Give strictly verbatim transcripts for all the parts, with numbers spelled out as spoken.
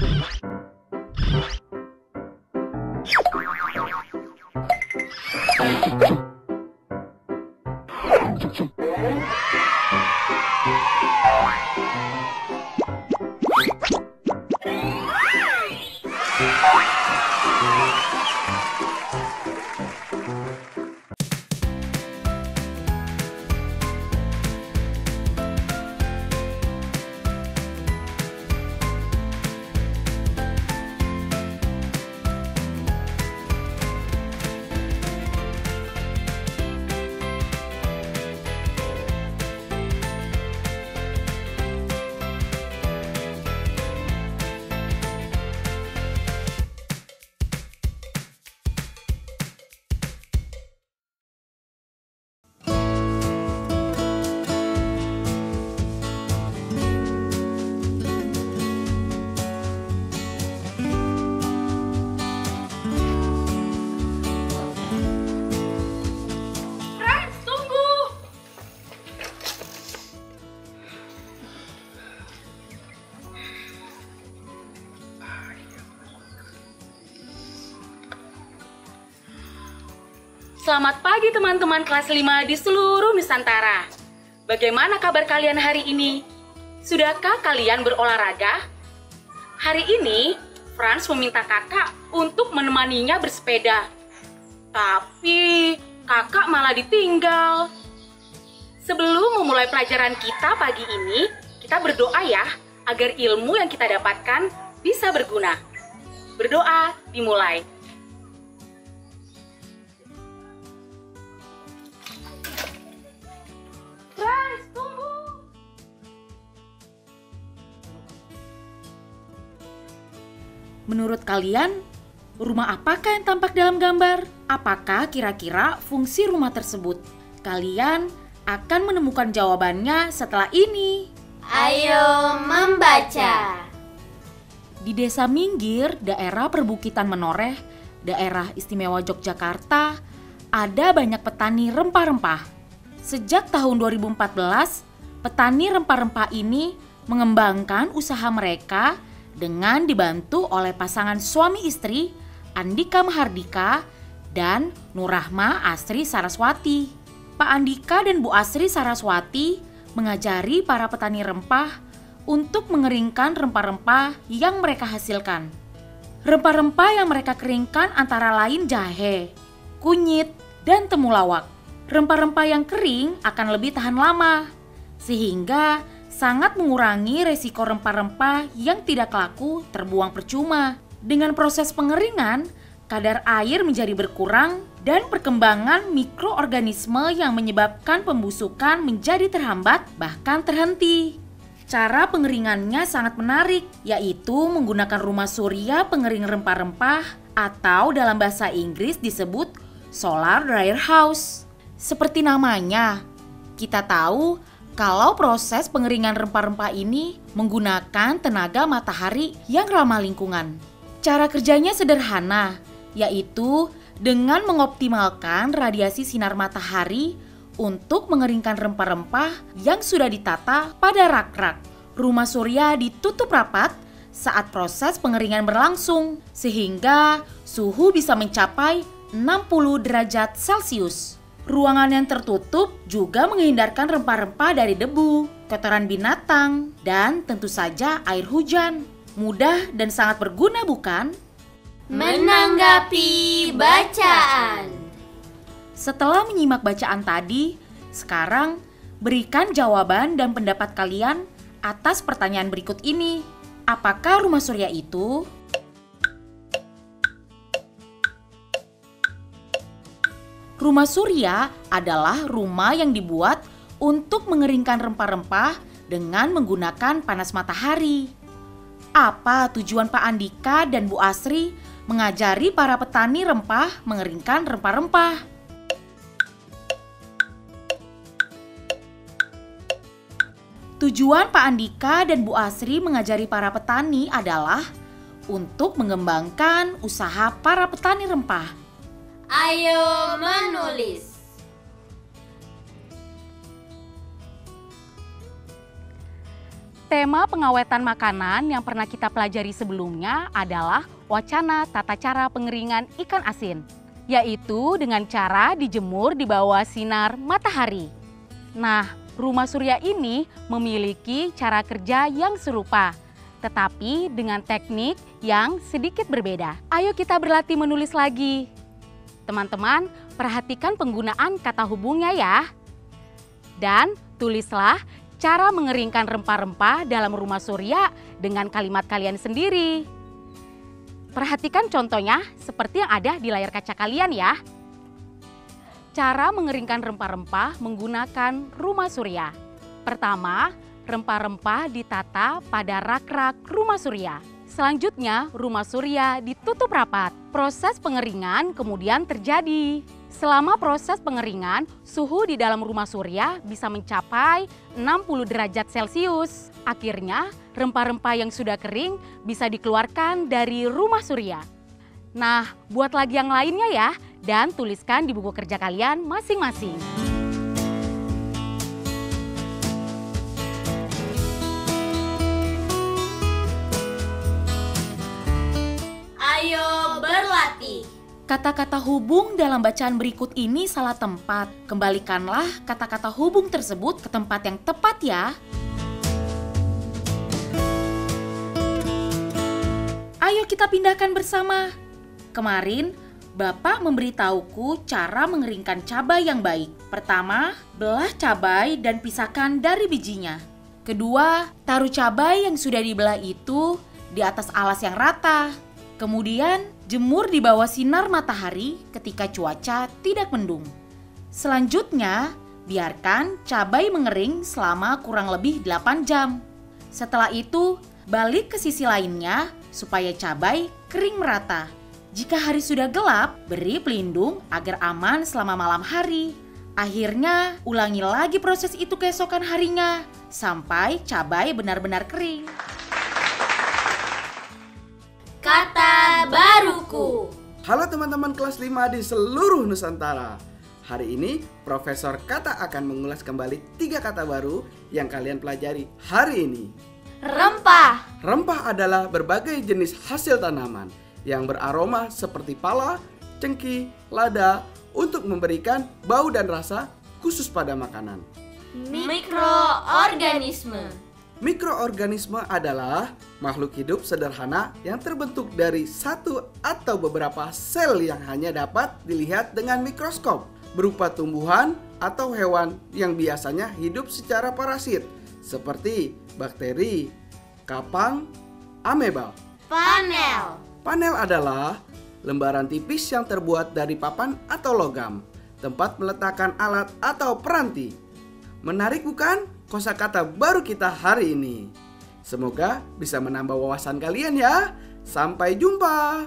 Selamat pagi teman-teman kelas lima di seluruh Nusantara. Bagaimana kabar kalian hari ini? Sudahkah kalian berolahraga? Hari ini, Franz meminta kakak untuk menemaninya bersepeda. Tapi, kakak malah ditinggal. Sebelum memulai pelajaran kita pagi ini, kita berdoa ya, agar ilmu yang kita dapatkan bisa berguna. Berdoa dimulai. Menurut kalian, rumah apakah yang tampak dalam gambar? Apakah kira-kira fungsi rumah tersebut? Kalian akan menemukan jawabannya setelah ini. Ayo membaca. Di Desa Minggir, daerah perbukitan Menoreh, daerah istimewa Yogyakarta, ada banyak petani rempah-rempah. Sejak tahun dua ribu empat belas, petani rempah-rempah ini mengembangkan usaha mereka dengan dibantu oleh pasangan suami istri Andika Mahardika dan Nurrahma Asri Saraswati. Pak Andika dan Bu Asri Saraswati mengajari para petani rempah untuk mengeringkan rempah-rempah yang mereka hasilkan. Rempah-rempah yang mereka keringkan antara lain jahe, kunyit, dan temulawak. Rempah-rempah yang kering akan lebih tahan lama, sehingga sangat mengurangi resiko rempah-rempah yang tidak laku terbuang percuma. Dengan proses pengeringan, kadar air menjadi berkurang dan perkembangan mikroorganisme yang menyebabkan pembusukan menjadi terhambat bahkan terhenti. Cara pengeringannya sangat menarik, yaitu menggunakan rumah surya pengering rempah-rempah atau dalam bahasa Inggris disebut solar dryer house. Seperti namanya, kita tahu kalau proses pengeringan rempah-rempah ini menggunakan tenaga matahari yang ramah lingkungan. Cara kerjanya sederhana, yaitu dengan mengoptimalkan radiasi sinar matahari untuk mengeringkan rempah-rempah yang sudah ditata pada rak-rak. Rumah surya ditutup rapat saat proses pengeringan berlangsung, sehingga suhu bisa mencapai enam puluh derajat Celcius. Ruangan yang tertutup juga menghindarkan rempah-rempah dari debu, kotoran binatang, dan tentu saja air hujan. Mudah dan sangat berguna, bukan? Menanggapi bacaan. Setelah menyimak bacaan tadi, sekarang berikan jawaban dan pendapat kalian atas pertanyaan berikut ini. Apakah rumah surya itu? Rumah surya adalah rumah yang dibuat untuk mengeringkan rempah-rempah dengan menggunakan panas matahari. Apa tujuan Pak Andika dan Bu Asri mengajari para petani rempah mengeringkan rempah-rempah? Tujuan Pak Andika dan Bu Asri mengajari para petani adalah untuk mengembangkan usaha para petani rempah. Ayo menulis. Tema pengawetan makanan yang pernah kita pelajari sebelumnya adalah wacana tata cara pengeringan ikan asin, yaitu dengan cara dijemur di bawah sinar matahari. Nah, rumah surya ini memiliki cara kerja yang serupa, tetapi dengan teknik yang sedikit berbeda. Ayo kita berlatih menulis lagi. Teman-teman, perhatikan penggunaan kata hubungnya ya. Dan tulislah cara mengeringkan rempah-rempah dalam rumah surya dengan kalimat kalian sendiri. Perhatikan contohnya seperti yang ada di layar kaca kalian ya. Cara mengeringkan rempah-rempah menggunakan rumah surya. Pertama, rempah-rempah ditata pada rak-rak rumah surya. Selanjutnya, rumah surya ditutup rapat. Proses pengeringan kemudian terjadi. Selama proses pengeringan, suhu di dalam rumah surya bisa mencapai enam puluh derajat Celcius. Akhirnya, rempah-rempah yang sudah kering bisa dikeluarkan dari rumah surya. Nah, buat lagi yang lainnya ya, dan tuliskan di buku kerja kalian masing-masing. Ayo berlatih. Kata-kata hubung dalam bacaan berikut ini salah tempat. Kembalikanlah kata-kata hubung tersebut ke tempat yang tepat ya. Ayo kita pindahkan bersama. Kemarin, Bapak memberitahuku cara mengeringkan cabai yang baik. Pertama, belah cabai dan pisahkan dari bijinya. Kedua, taruh cabai yang sudah dibelah itu di atas alas yang rata. Kemudian, jemur di bawah sinar matahari ketika cuaca tidak mendung. Selanjutnya, biarkan cabai mengering selama kurang lebih delapan jam. Setelah itu, balik ke sisi lainnya supaya cabai kering merata. Jika hari sudah gelap, beri pelindung agar aman selama malam hari. Akhirnya, ulangi lagi proses itu keesokan harinya sampai cabai benar-benar kering. Kata baruku. Halo teman-teman kelas lima di seluruh Nusantara. Hari ini Profesor Kata akan mengulas kembali tiga kata baru yang kalian pelajari hari ini. Rempah. Rempah adalah berbagai jenis hasil tanaman yang beraroma seperti pala, cengkih, lada untuk memberikan bau dan rasa khusus pada makanan. Mikroorganisme. Mikroorganisme adalah makhluk hidup sederhana yang terbentuk dari satu atau beberapa sel yang hanya dapat dilihat dengan mikroskop, berupa tumbuhan atau hewan yang biasanya hidup secara parasit seperti bakteri, kapang, ameba. Panel. Panel adalah lembaran tipis yang terbuat dari papan atau logam, tempat meletakkan alat atau peranti. Menarik bukan kosakata baru kita hari ini? Semoga bisa menambah wawasan kalian ya. Sampai jumpa.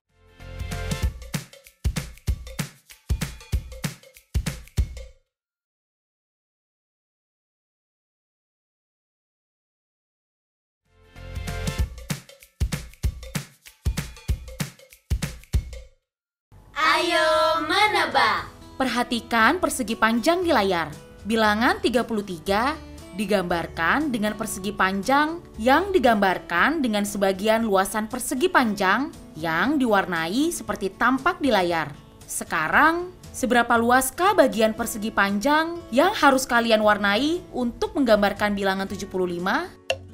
Ayo menebak. Perhatikan persegi panjang di layar. Bilangan tiga puluh tiga digambarkan dengan persegi panjang yang digambarkan dengan sebagian luasan persegi panjang yang diwarnai seperti tampak di layar. Sekarang, seberapa luaskah bagian persegi panjang yang harus kalian warnai untuk menggambarkan bilangan tujuh puluh lima?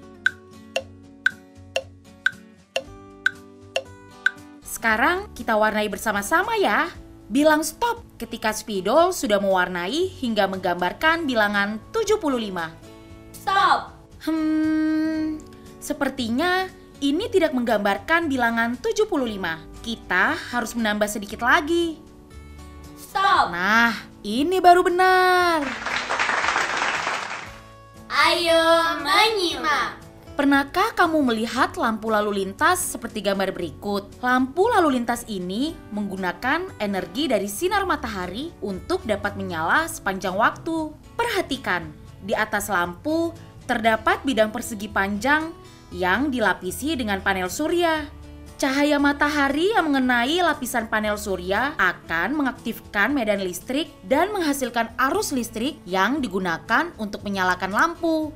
Sekarang kita warnai bersama-sama ya. Bilang stop ketika spidol sudah mewarnai hingga menggambarkan bilangan tujuh puluh lima. Stop. Hmm, sepertinya ini tidak menggambarkan bilangan tujuh puluh lima. Kita harus menambah sedikit lagi. Stop. Nah, ini baru benar. Ayo menyimak. Pernahkah kamu melihat lampu lalu lintas seperti gambar berikut? Lampu lalu lintas ini menggunakan energi dari sinar matahari untuk dapat menyala sepanjang waktu. Perhatikan, di atas lampu terdapat bidang persegi panjang yang dilapisi dengan panel surya. Cahaya matahari yang mengenai lapisan panel surya akan mengaktifkan medan listrik dan menghasilkan arus listrik yang digunakan untuk menyalakan lampu.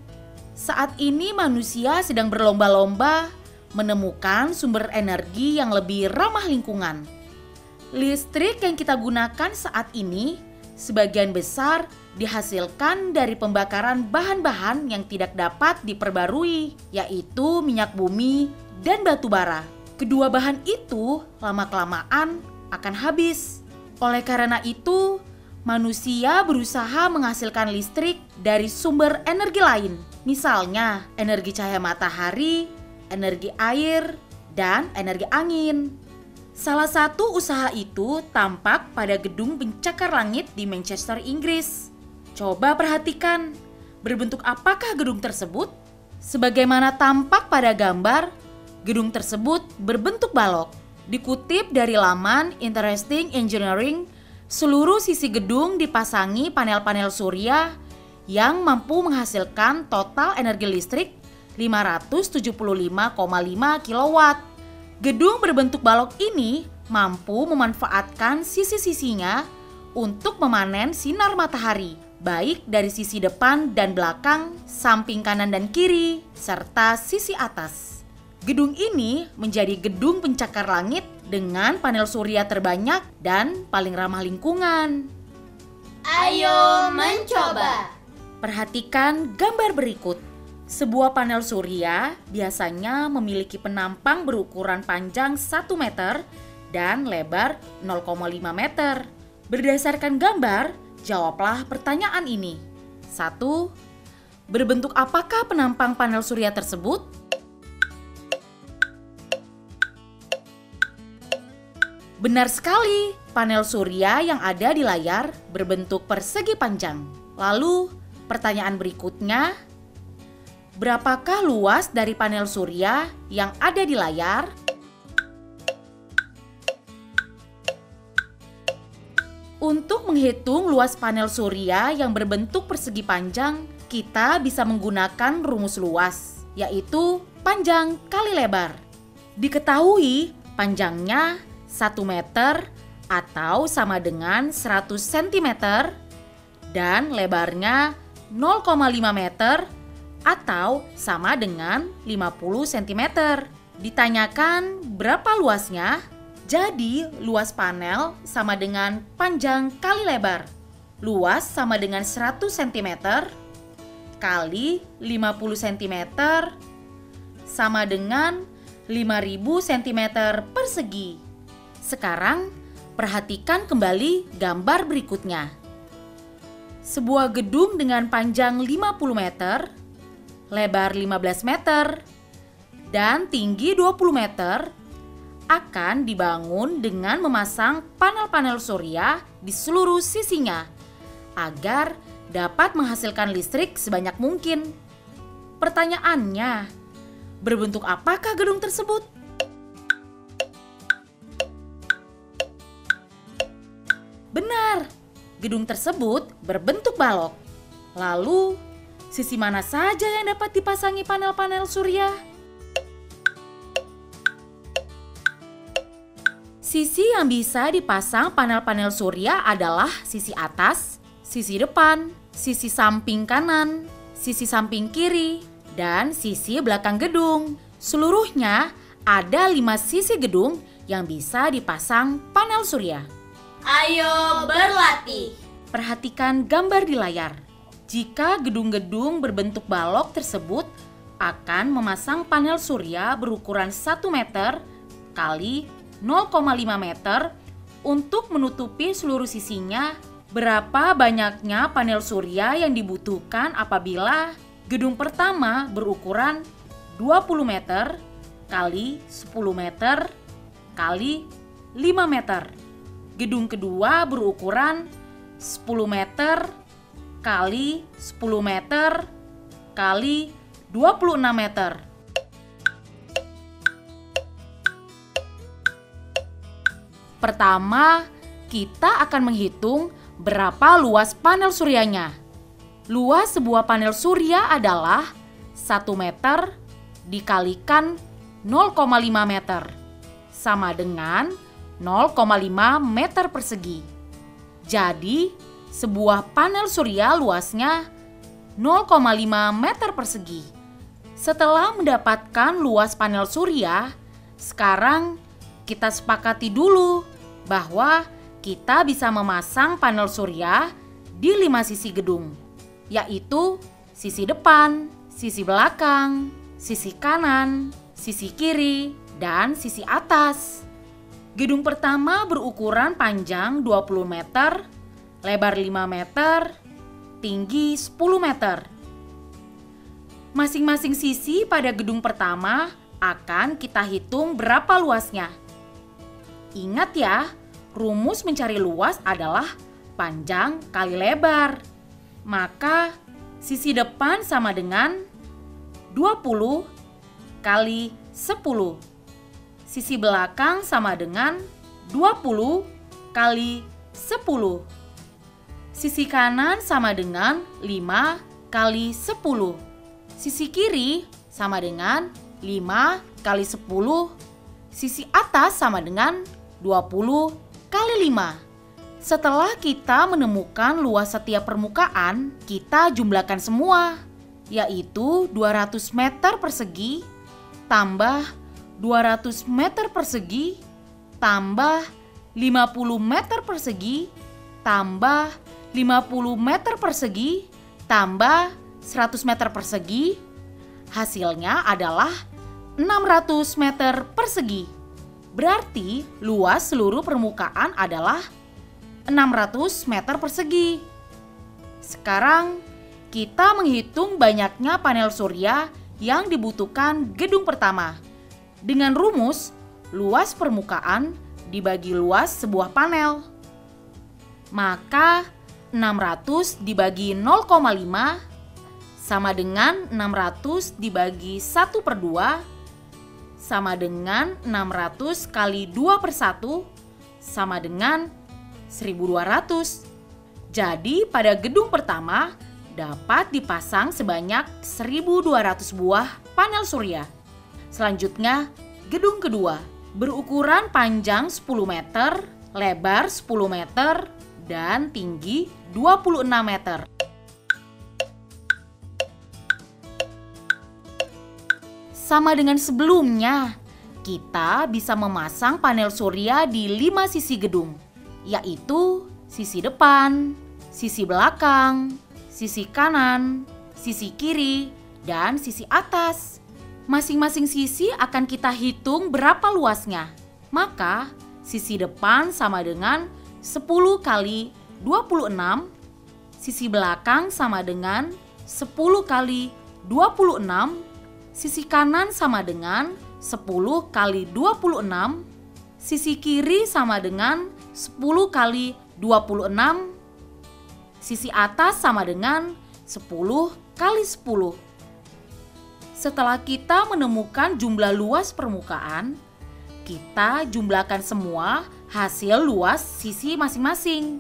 Saat ini manusia sedang berlomba-lomba menemukan sumber energi yang lebih ramah lingkungan. Listrik yang kita gunakan saat ini sebagian besar dihasilkan dari pembakaran bahan-bahan yang tidak dapat diperbarui, yaitu minyak bumi dan batu bara. Kedua bahan itu lama-kelamaan akan habis. Oleh karena itu, manusia berusaha menghasilkan listrik dari sumber energi lain, misalnya energi cahaya matahari, energi air, dan energi angin. Salah satu usaha itu tampak pada gedung pencakar langit di Manchester, Inggris. Coba perhatikan, berbentuk apakah gedung tersebut? Sebagaimana tampak pada gambar, gedung tersebut berbentuk balok. Dikutip dari laman Interesting Engineering, seluruh sisi gedung dipasangi panel-panel surya yang mampu menghasilkan total energi listrik lima ratus tujuh puluh lima koma lima kilowatt. Gedung berbentuk balok ini mampu memanfaatkan sisi-sisinya untuk memanen sinar matahari, baik dari sisi depan dan belakang, samping kanan dan kiri, serta sisi atas. Gedung ini menjadi gedung pencakar langit dengan panel surya terbanyak dan paling ramah lingkungan. Ayo mencoba. Perhatikan gambar berikut. Sebuah panel surya biasanya memiliki penampang berukuran panjang satu meter dan lebar nol koma lima meter. Berdasarkan gambar, jawablah pertanyaan ini. satu. Berbentuk apakah penampang panel surya tersebut? Benar sekali, panel surya yang ada di layar berbentuk persegi panjang. Lalu, pertanyaan berikutnya, berapakah luas dari panel surya yang ada di layar? Untuk menghitung luas panel surya yang berbentuk persegi panjang, kita bisa menggunakan rumus luas, yaitu panjang kali lebar. Diketahui panjangnya satu meter atau sama dengan seratus sentimeter dan lebarnya nol koma lima meter atau sama dengan lima puluh sentimeter. Ditanyakan berapa luasnya? Jadi luas panel sama dengan panjang kali lebar. Luas sama dengan seratus sentimeter kali lima puluh sentimeter sama dengan lima ribu sentimeter persegi. Sekarang perhatikan kembali gambar berikutnya. Sebuah gedung dengan panjang lima puluh meter, lebar lima belas meter, dan tinggi dua puluh meter akan dibangun dengan memasang panel-panel surya di seluruh sisinya agar dapat menghasilkan listrik sebanyak mungkin. Pertanyaannya, berbentuk apakah gedung tersebut? Benar, gedung tersebut berbentuk balok. Lalu, sisi mana saja yang dapat dipasangi panel-panel surya? Sisi yang bisa dipasang panel-panel surya adalah sisi atas, sisi depan, sisi samping kanan, sisi samping kiri, dan sisi belakang gedung. Seluruhnya ada lima sisi gedung yang bisa dipasang panel surya. Ayo berlatih. Perhatikan gambar di layar. Jika gedung-gedung berbentuk balok tersebut akan memasang panel surya berukuran satu meter kali nol koma lima meter untuk menutupi seluruh sisinya. Berapa banyaknya panel surya yang dibutuhkan apabila gedung pertama berukuran dua puluh meter kali sepuluh meter kali lima meter. Gedung kedua berukuran sepuluh meter kali sepuluh meter kali dua puluh enam meter. Pertama, kita akan menghitung berapa luas panel suryanya. Luas sebuah panel surya adalah satu meter dikalikan nol koma lima meter, sama dengan nol koma lima meter persegi. Jadi, sebuah panel surya luasnya nol koma lima meter persegi. Setelah mendapatkan luas panel surya, sekarang kita sepakati dulu bahwa kita bisa memasang panel surya di lima sisi gedung, yaitu sisi depan, sisi belakang, sisi kanan, sisi kiri, dan sisi atas. Gedung pertama berukuran panjang dua puluh meter, lebar lima meter, tinggi sepuluh meter. Masing-masing sisi pada gedung pertama akan kita hitung berapa luasnya. Ingat ya, rumus mencari luas adalah panjang kali lebar. Maka sisi depan sama dengan dua puluh kali sepuluh. Sisi belakang sama dengan dua puluh kali sepuluh. Sisi kanan sama dengan lima kali sepuluh. Sisi kiri sama dengan lima kali sepuluh. Sisi atas sama dengan dua puluh kali lima. Setelah kita menemukan luas setiap permukaan, kita jumlahkan semua, yaitu dua ratus meter persegi tambah dua ratus meter persegi tambah lima puluh meter persegi tambah lima puluh meter persegi tambah seratus meter persegi. Hasilnya adalah enam ratus meter persegi. Berarti luas seluruh permukaan adalah enam ratus meter persegi. Sekarang kita menghitung banyaknya panel surya yang dibutuhkan gedung pertama. Dengan rumus luas permukaan dibagi luas sebuah panel. Maka enam ratus dibagi nol koma lima sama dengan enam ratus dibagi satu per dua sama dengan enam ratus kali dua per satu sama dengan seribu dua ratus. Jadi pada gedung pertama dapat dipasang sebanyak seribu dua ratus buah panel surya. Selanjutnya, gedung kedua berukuran panjang sepuluh meter, lebar sepuluh meter, dan tinggi dua puluh enam meter. Sama dengan sebelumnya, kita bisa memasang panel surya di lima sisi gedung, yaitu sisi depan, sisi belakang, sisi kanan, sisi kiri, dan sisi atas. Masing-masing sisi akan kita hitung berapa luasnya. Maka sisi depan sama dengan sepuluh kali dua puluh enam, sisi belakang sama dengan sepuluh kali dua puluh enam, sisi kanan sama dengan sepuluh kali dua puluh enam, sisi kiri sama dengan sepuluh kali dua puluh enam, sisi atas sama dengan sepuluh kali sepuluh. Setelah kita menemukan jumlah luas permukaan, kita jumlahkan semua hasil luas sisi masing-masing,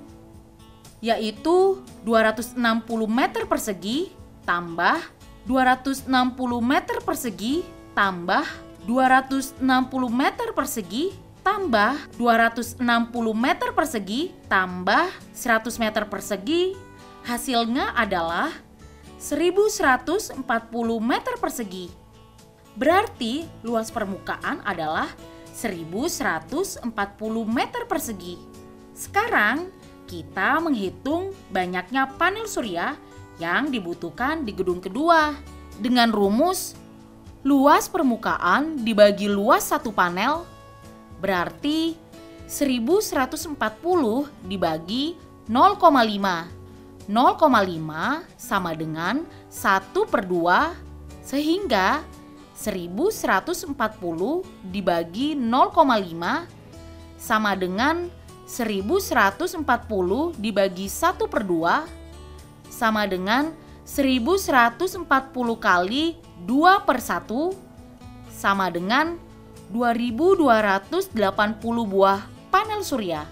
yaitu dua ratus enam puluh meter persegi tambah dua ratus enam puluh meter persegi tambah dua ratus enam puluh meter persegi tambah dua ratus enam puluh meter persegi tambah seratus meter persegi. Hasilnya adalah seribu seratus empat puluh meter persegi. Berarti luas permukaan adalah seribu seratus empat puluh meter persegi. Sekarang kita menghitung banyaknya panel surya yang dibutuhkan di gedung kedua. Dengan rumus luas permukaan dibagi luas satu panel berarti seribu seratus empat puluh dibagi nol koma lima. nol koma lima sama dengan satu per dua, sehingga seribu seratus empat puluh dibagi nol koma lima sama dengan seribu seratus empat puluh dibagi satu per dua sama dengan seribu seratus empat puluh kali dua per satu sama dengan dua ribu dua ratus delapan puluh buah panel surya.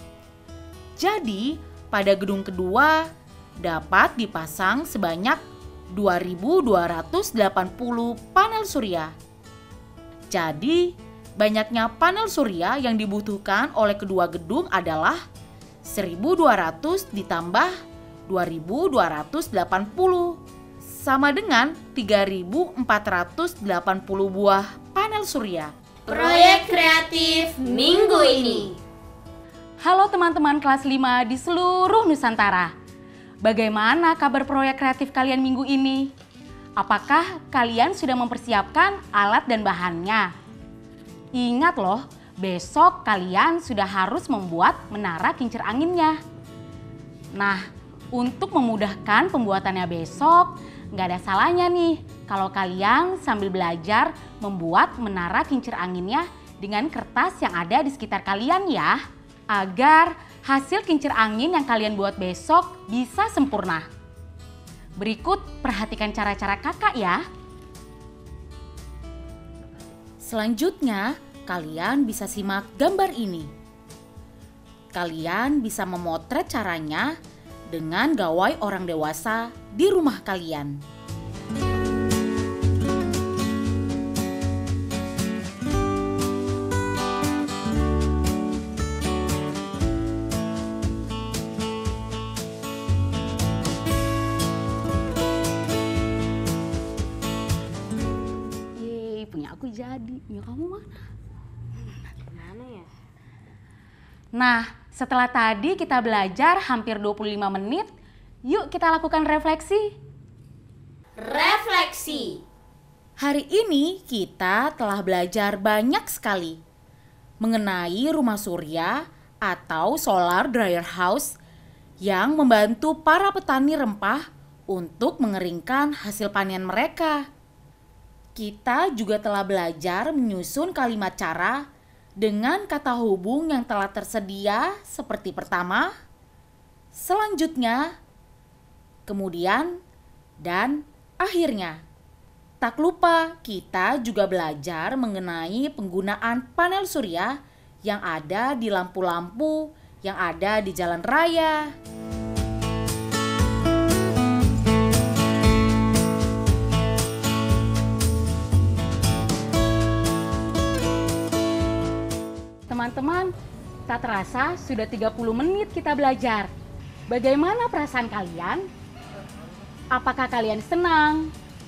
Jadi pada gedung kedua dapat dipasang sebanyak dua ribu dua ratus delapan puluh panel surya. Jadi, banyaknya panel surya yang dibutuhkan oleh kedua gedung adalah seribu dua ratus ditambah dua ribu dua ratus delapan puluh sama dengan tiga ribu empat ratus delapan puluh buah panel surya. Proyek kreatif minggu ini. Halo teman-teman kelas lima di seluruh Nusantara. Bagaimana kabar proyek kreatif kalian minggu ini? Apakah kalian sudah mempersiapkan alat dan bahannya? Ingat loh, besok kalian sudah harus membuat menara kincir anginnya. Nah, untuk memudahkan pembuatannya besok, nggak ada salahnya nih kalau kalian sambil belajar membuat menara kincir anginnya dengan kertas yang ada di sekitar kalian ya. Agar hasil kincir angin yang kalian buat besok bisa sempurna. Berikut perhatikan cara-cara kakak ya. Selanjutnya, kalian bisa simak gambar ini. Kalian bisa memotret caranya dengan gawai orang dewasa di rumah kalian. Yeay, punya aku jadi. Punya kamu mana? Mana ya? Nah, setelah tadi kita belajar hampir dua puluh lima menit, yuk kita lakukan refleksi. Refleksi. Hari ini kita telah belajar banyak sekali mengenai rumah surya atau solar dryer house yang membantu para petani rempah untuk mengeringkan hasil panen mereka. Kita juga telah belajar menyusun kalimat cara dengan kata hubung yang telah tersedia seperti pertama, selanjutnya, kemudian, dan akhirnya. Tak lupa kita juga belajar mengenai penggunaan panel surya yang ada di lampu-lampu yang ada di jalan raya. Teman-teman, tak terasa sudah tiga puluh menit kita belajar. Bagaimana perasaan kalian? Apakah kalian senang?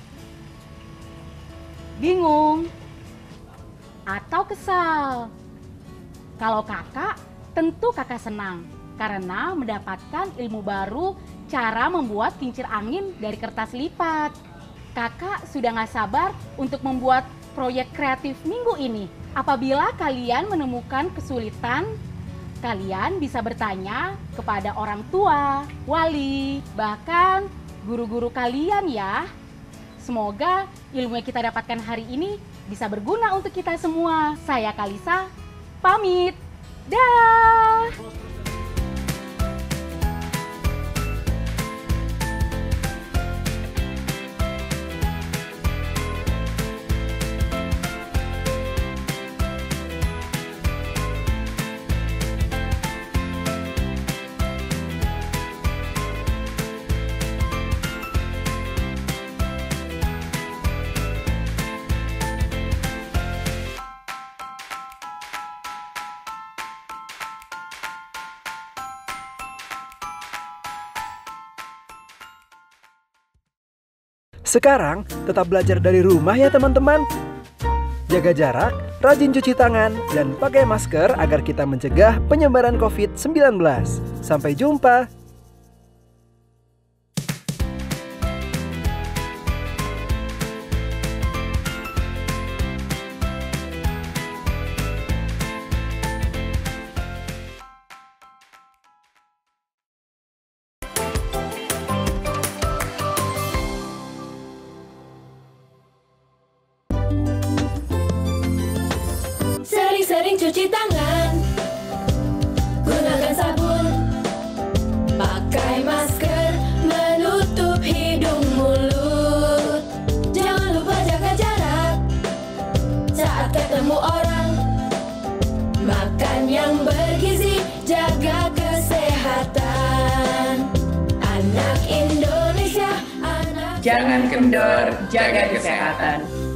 Bingung? Atau kesal? Kalau kakak, tentu kakak senang karena mendapatkan ilmu baru cara membuat kincir angin dari kertas lipat. Kakak sudah gak sabar untuk membuat proyek kreatif minggu ini. Apabila kalian menemukan kesulitan, kalian bisa bertanya kepada orang tua, wali, bahkan guru-guru kalian ya. Semoga ilmu yang kita dapatkan hari ini bisa berguna untuk kita semua. Saya Kalisa, pamit. Dah. Sekarang tetap belajar dari rumah ya teman-teman. Jaga jarak, rajin cuci tangan, dan pakai masker agar kita mencegah penyebaran covid sembilan belas. Sampai jumpa. Sering-sering cuci tangan, gunakan sabun, pakai masker, menutup hidung mulut. Jangan lupa jaga jarak saat ketemu orang. Makan yang bergizi, jaga kesehatan. Anak Indonesia, anak Jangan kendor, jaga kesehatan.